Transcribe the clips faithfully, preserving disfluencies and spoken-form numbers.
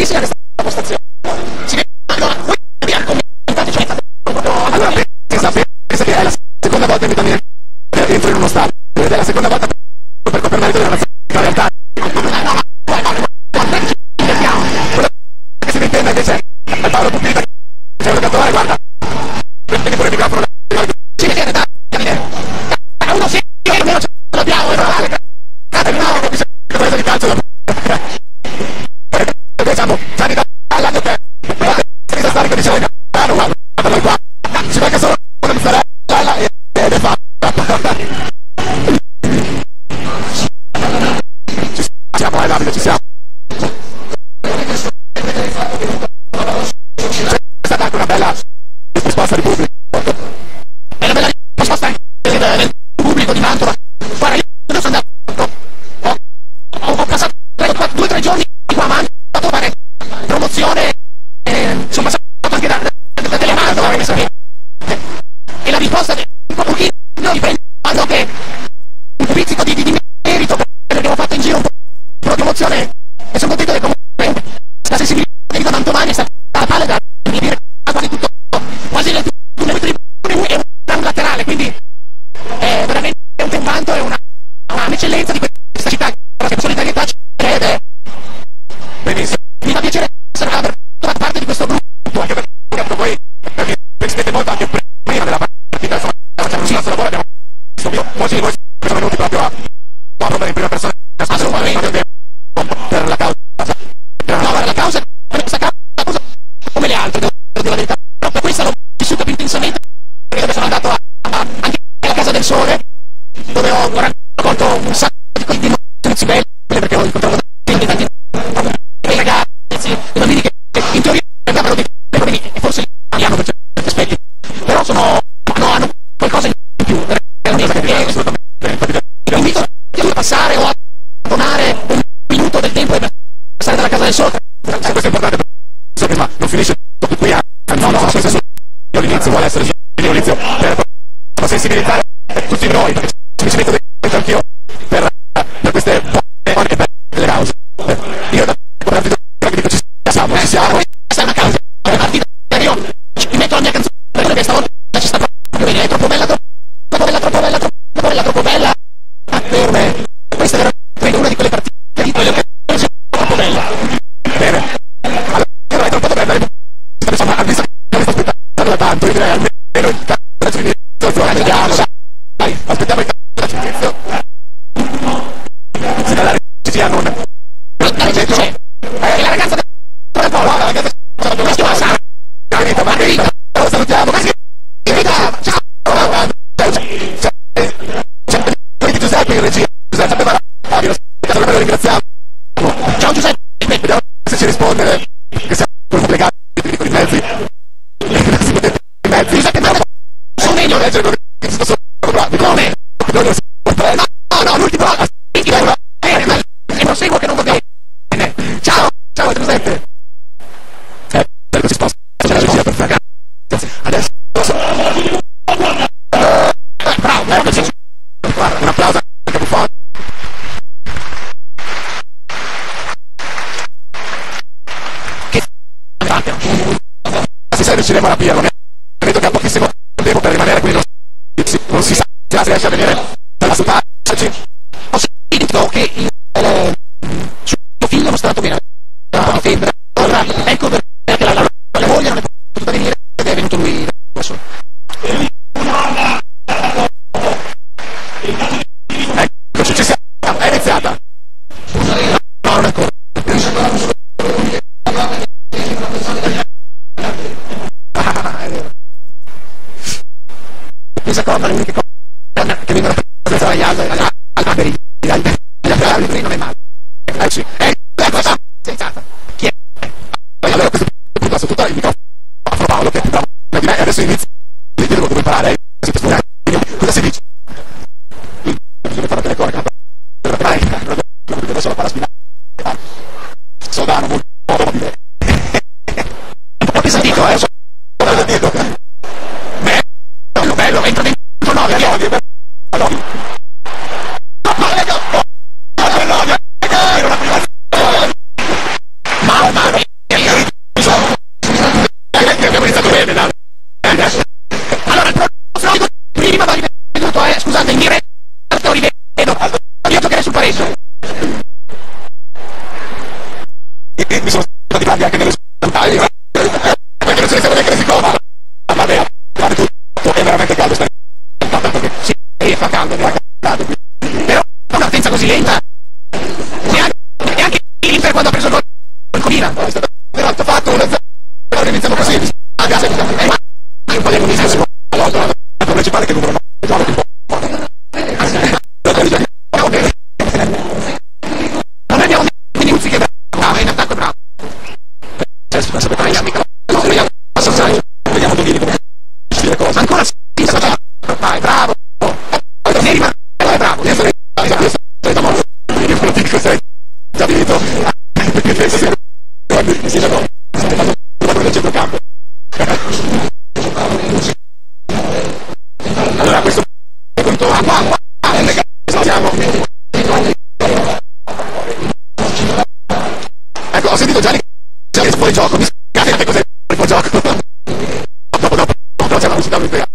bellissima questa postazione. Si vede, allora, voi abbiamo commentato, cioè, proprio... Allora, pensa, pensa che è la seconda volta in vita mia che entro in uno stadio, ed è la seconda volta per coprire della nazionale, in realtà. Quello che si intende invece è Paolo Pupita, c'è un giocatore, guarda, prendi pure il microfono, ci viene da uno sì, almeno ce l'abbiamo, e va no, capisce che cosa di calcio da siamo già dall'anno che senza stare con diciamo guarda, guarda noi qua ci manca solo una mozzarella ed è fatta. Ci siamo, eh Davide, ci siamo. C'è stata anche una bella risposta di pubblico, è una bella risposta anche del pubblico di Mantova. Guarda, io sono andato, ho, ho passato due o tre giorni qua a Mantova a fare promozione, eh, sono passato anche da, da, da Telemantova, e la risposta è un pochino di prendo che un pizzico di, di, di merito perché abbiamo fatto in giro un po' di promozione e sono contento che comunque la sensibilità di Mantovani è stata la palla da dire quasi tutto, quasi le tribune e un laterale, quindi è veramente un vanto e una, un'eccellenza di questa città, la solidarietà c'è ed è benissimo. Mi fa piacere essere una parte di questo gruppo, anche perché voi pensate molto anche prima della partita, insomma, facciamo il nostro lavoro, abbiamo visto io, molti di voi sono venuti proprio a proprio in prima persona, assolutamente per la causa, per no, la causa, questa causa come le altre, devo dire la verità, però per questa l'ho vissuta più intensamente, perché sono andato a, a, anche alla Casa del Sole, dove ho raccolto un sacco di notizie belle, perché ho incontrato tanti, tanti dei ragazzi, dei bambini che, che in teoria avrebbero dei problemi e forse li hanno per certi aspetti, però sono, no, hanno qualcosa in più, realmente, perché vi invito a passare o a donare un minuto del tempo e passare dalla Casa del Sole. Se questo è importante, perché ma non finisce tutto qui, no, no, questo è l'inizio, vuole essere l'inizio per sensibilizzare tutti noi, perché mi ci metto dentro anch'io per, per queste buone e belle cause. Io da parte due che dico ci siamo, ci siamo, questa è una causa, è partita, io mi metto la mia canzone perché stavolta ci sta proprio bene, è troppo bella, troppo bella, troppo bella, troppo bella, troppo bella per me. Questa è veramente una di quelle partite di quelle occasioni troppo bella. Bene, allora è troppo bella, insomma, ha visto che mi sto aspettando da tanto, io direi almeno il cazzo di vediamo, dai, aspettiamo il cazzo di inizio. Se dalla regia non... La regia c'è, è la ragazza del Polo, la ragazza del Polo, Margherita, Margherita, lo salutiamo, Margherita, ciao, c'è Giuseppe in regia, Giuseppe sapeva Fabio, lo ringraziamo. Ciao Giuseppe, vediamo se ci risponde, che siamo complicati con i mezzi, i mezzi, Giuseppe, ma sono meglio leggere che sto sopra, come? No, no, l'ultimo, e proseguo che non va bene. Ciao, ciao Giuseppe. Eh, perché si sposta, c'è la regia per fare. Adesso, bravo, eccoci. Guarda, un applauso anche Buffon. Che si sa riusciremo a rapirlo, credo che ha pochissimo tempo per rimanere qui, non, non si sa se riesce a venire dalla sua parte. Ho sentito che il suo figlio ha mostrato bene un po' di febbre, allora ecco perché la, la, la moglie non è potuta venire ed è venuto lui adesso. Eccoci, ci siamo, è iniziata. No, non è ancora. Ah, è vero. Mi si accorgono le uniche cose che vengono prese dagli altri, alberi, gli alberi non è male. Eccoci, ecco, sensata. Chi è? Allora a questo punto passo tutto il microfono a Paolo che è più bravo di me e adesso inizio. Io devo imparare, siete studiati. Cosa si dice? Bisogna fare delle cose, adesso la paraspinata. Soldano molto mobile. Un po' pesantito, eh, sono pesantito. Bello, bello, entra dentro nove, nove, nove. Mamma mia, e mi sono stati grandi anche nelle sue perché non ce ne siamo neanche resi conto. Vabbè, a parte tutto, è veramente caldo stare perché sì, fa caldo, fa caldo, però una partenza così lenta neanche, neanche l'Inter quando ha preso il gol con Milan è stato peraltro fatto uno zero, allora iniziamo così a gas, ma un po' di condizione allora la principale che il numero nove gioca un po' non abbiamo Minuzzi che è bravo, è in attacco bravo vediamo Toglierlo come dire cose ancora sì, vai, bravo Neri ma è bravo adesso è da morto io lo dico sei già finito perché penso sia sì, da no state facendo il centrocampo allora questo punto qua qua siamo ecco ho sentito già che c'è fuori gioco mi spiace anche cos'è fuori gioco dopo dopo dopo c'è la velocità europea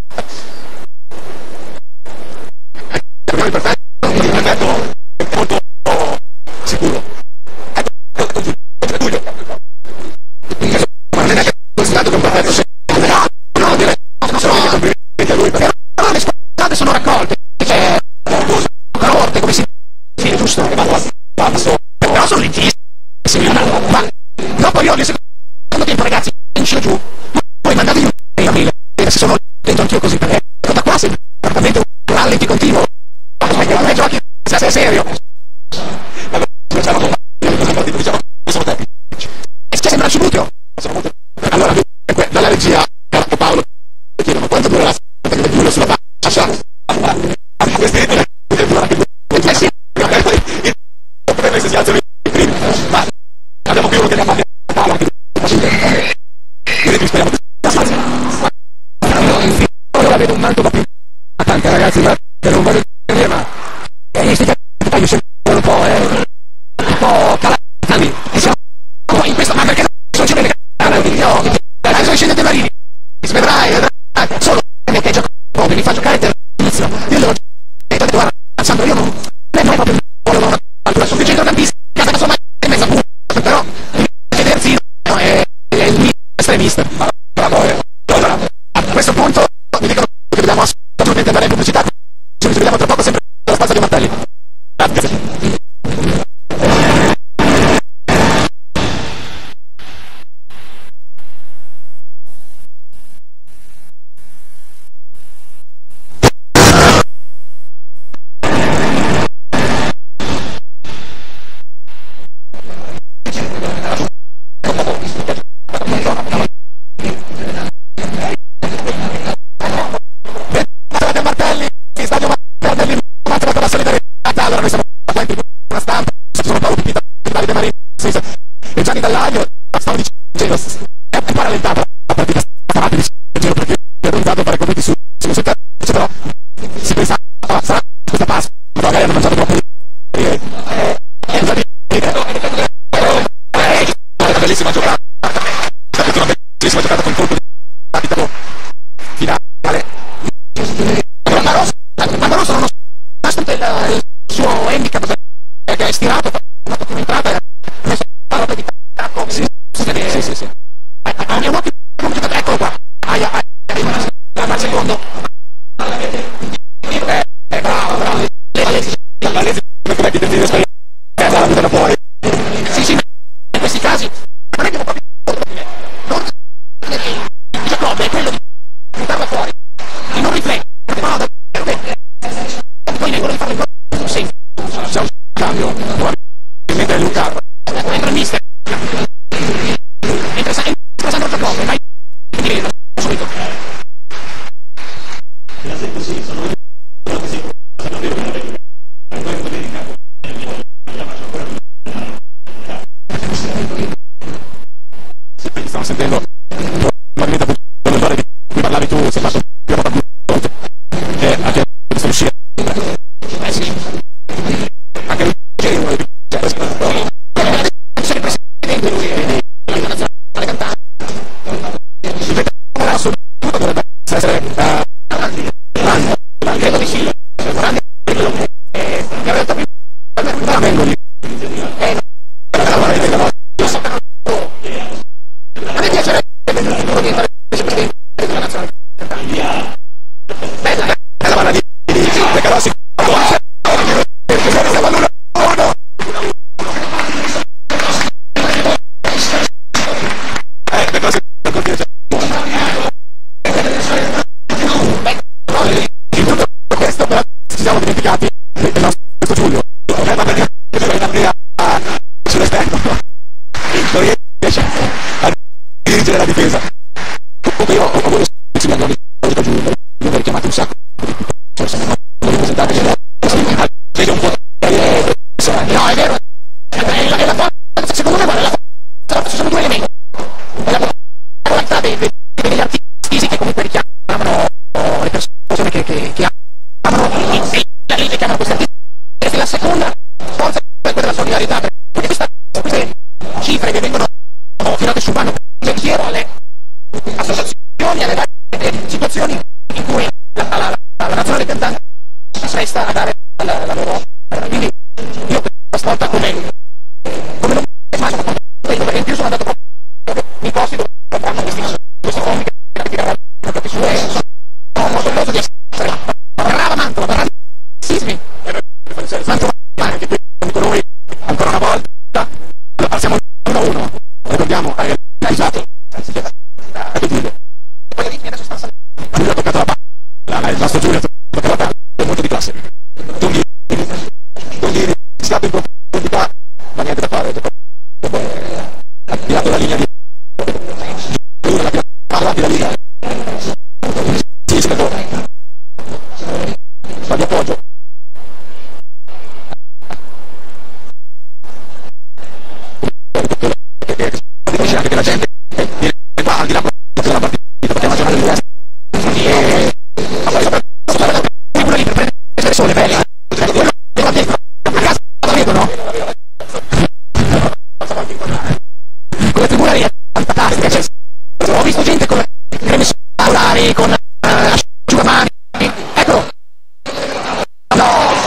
abbiamo il perfetto il perfetto è molto sicuro ecco Giulio ma non è neanche considerato che è un perfetto no no direi non sono mica complimenti a lui perché le squadre sono raccolte c'è corte come si dice giusto che vanno a passo però sono lentissimi ma dopo io nel secondo tempo ragazzi in giù poi mandatevi un mail se sono dentro anch'io così perché da qua sei praticamente un rallenti continuo perché non è giochi se sei serio allora diciamo diciamo che sono tecnici e se sembra il subutio allora dalla regia Paolo chiedono quanto durerà il culo sulla faccia questi eh sì il problema è se si alzano i primi ma abbiamo più uno che ne ha fatto Paolo anche vedete speriamo ora vedo un Mantova più tante ragazzi che non voglio dire ma e sti cazzo io sempre un po' eh un po' calati e siamo in questo ma perché non ci vede io adesso scende De Marini si vedrai vedrai solo che gioco come mi fa giocare per l'inizio io devo detto guarda Sandro io non non è proprio una altura sono centrocampista casa che sono in mezzo a punto però vedersi è il estremista bravo allora a questo punto mi dicono che dobbiamo assolutamente andare in pubblicità ci vediamo tra poco sempre allo spazio di Martelli grazie Martelli stadio Martelli Mantova la solidarietà allora noi siamo qua in una stampa sono Paolo Pipita De Marini e Gianni Dall'Aglio stavo dicendo è un po' rallentata la partita stavate dicendo perché è arrivato a fare compiti su su terzo però si pensava sarà questa pasta però magari hanno mangiato troppo e è una bellissima giocata è stata una bellissima giocata con colpo di partita finale Marosso non nonostante il suo handicap che è stirato una prima entrata e ha messo la roba di tacco sì sì sì sì a mio occhio come giocata eccolo qua aia aia al secondo eh bravo bravo la legge come ti devi esperienza la buttano fuori sì sì in questi casi non è che proprio non il gioco è quello di buttarla fuori di non riflettere ma no poi vengono di fare il sì c'è un cambio probabilmente è Luca entra il mister entra Sandro Giacobbe vai subito stiamo sentendo probabilmente l'odore di cui parlavi tu si è fatto più e anche questa uscita eh sì anche lui c'è uno di c'è il presidente lui la Nazionale Cantanti assoluto dovrebbe essere credo di sì grande e in realtà mi vengo lì e riesce a dirigere la difesa. Comunque io ho avuto insegnando oggi giù, io mi ho richiamato un sacco di persone, non ho rappresentato vede un po' no, è vero, è la forza, secondo me, guarda, la forza, ci sono due elementi. È la qualità degli artisti che comunque richiamano le persone che, che, che amano e che chiamano questi artisti. E la seconda forza è quella della solidarietà, perché questa, queste cifre che vengono tirate sul banco pensiero alle associazioni, alle varie situazioni in cui la, la, la, la Nazionale Cantanti si presta a dare la, la loro. Quindi io questa volta come come non immagino perché in più sono andato proprio nei posti dove fanno questi questi fondi che tirano proprio su e sono molto orgoglioso di essere brava Mantova, bravissimi Mantova, anche qui con noi ancora una volta passiamo uno a uno, ricordiamo hai realizzato a Giulio e poi adesso sta salendo Giulio ha toccato la palla, il nostro Giulio ha toccato la palla, è molto di classe togliere stato in profondità ma niente da fare dopo ha tirato la linea di Giulio l'ha tirato avanti la linea sì, si fa di appoggio dice anche che la gente va al di là della partita perché è una giornata di festa e quello lì per prendere le sole belle quello là dentro a casa la vedono quella figura lì è fantastica, cioè, ho visto gente con creme solari con uh, asciugamani eccolo no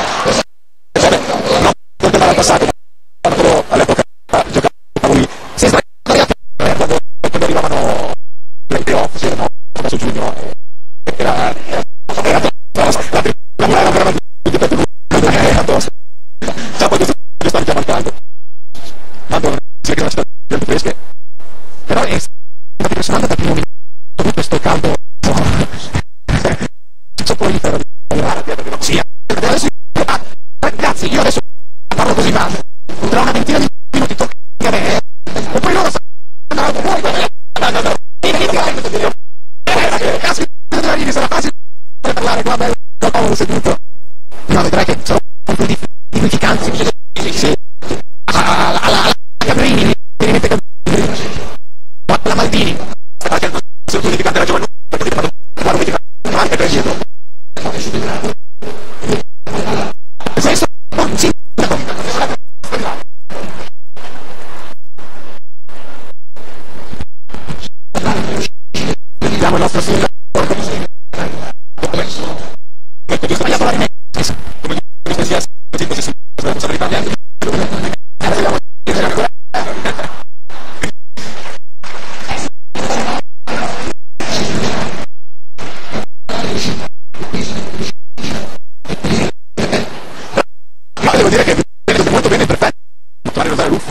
no non te l'ha passato all'epoca giocavo lì si è sbagliato quando, quando arrivavano i playoff si erano su giugno era era la prima era veramente era tosta già poi questo sta richiamando tanto non si è che non c'è più fresche però è stato impressionante dal primo minuto tutto questo caldo sopporifero sì adesso ragazzi io adesso parlo così ma tra una ventina di minuti tocca a me e poi loro stanno fuori sarà facile parlare qua bello comodo seduto no vedrai che sarò un po' di edificanti sì alla alla Cabrini mi rimette Cabrini alla Maldini perché sono tutti edificanti della giovane perché ti fanno guarda edificante anche per dietro questo sì vediamo il nostro sindaco ecco giusto sbagliato la rimessa come giusto sia così così la responsabilità di ma devo dire che è venuto molto bene, perfetto tornare a usare l'uffo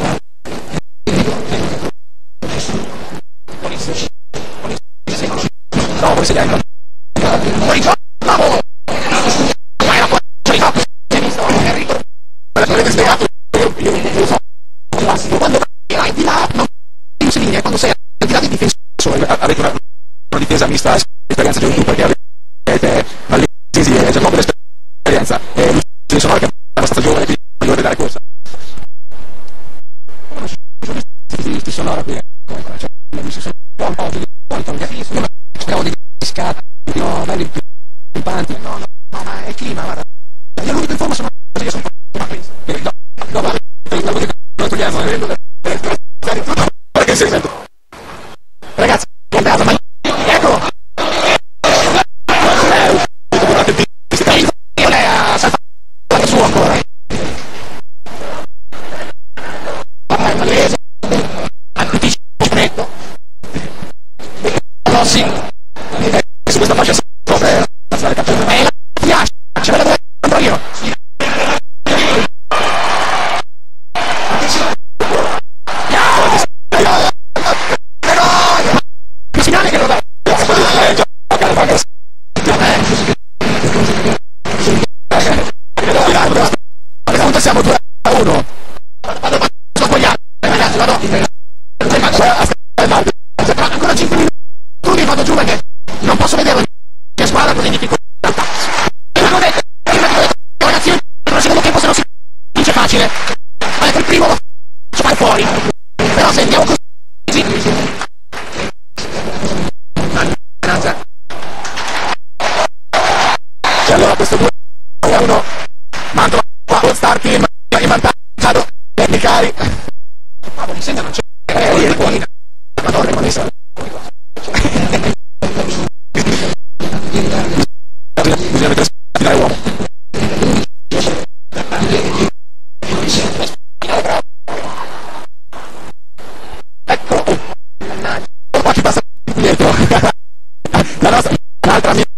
no, come se gli fuori gioco bravo ma era fuori gioco si è visto Enrico l'avete spiegato io non lo so quando vai di là non si linea quando sei al di là del difensore avete una, una difesa mista esperienza giù perché avete Vallesi e Giacomo dell'esperienza e Luca Sonohra che è abbastanza giovane quindi voglio vedere corsa questi Sonohra qui cioè un po' di non capisco io cercavo di scatti no belli pimpanti no no no ma è il clima guarda io l'unico in forma sono io sono ma qui no no va non togliamo perché si sente ragazzi guardate ma ecco io lei ha saltato su ancora ma è malese anticipo netto no sì su questa fascia sopra è la fiascia ce la devo andare io starti in vantaggio, belli cari. Ma mi sembra non c'è. Eh, è buona. Madonna, ma mi sa. Bisogna mettere dai uomo. Ecco. Qua ci passa dietro. La nostra, l'altra mia.